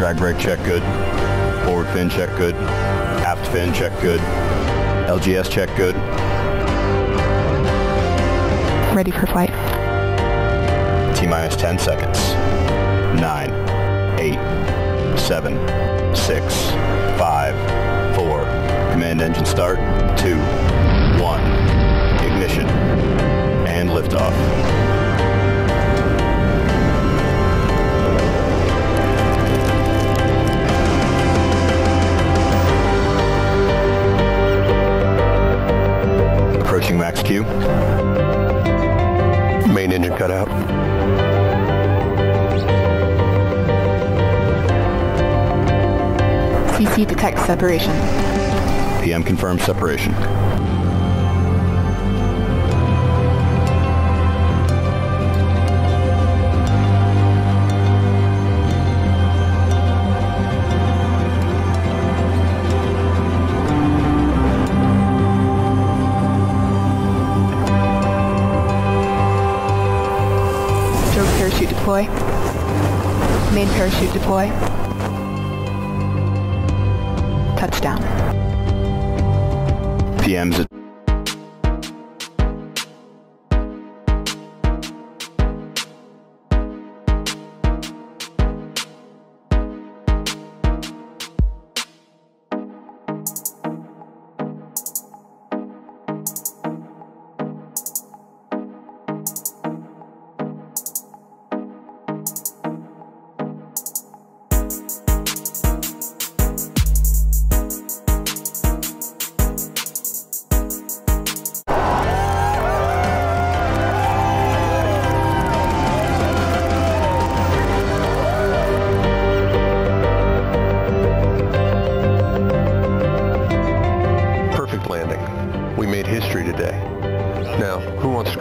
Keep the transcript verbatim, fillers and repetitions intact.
Drag brake check good. Forward fin check good. Aft fin check good. L G S check good. Ready for flight. T-minus ten seconds. nine, eight, seven, six, five, four. Command engine start. two, one. Ignition. And liftoff. Approaching max Q. Main engine cut out. C C detects separation. P M confirms separation. Parachute deploy. Main parachute deploy. Touchdown. P M's at landing. We made history today. Now, who wants to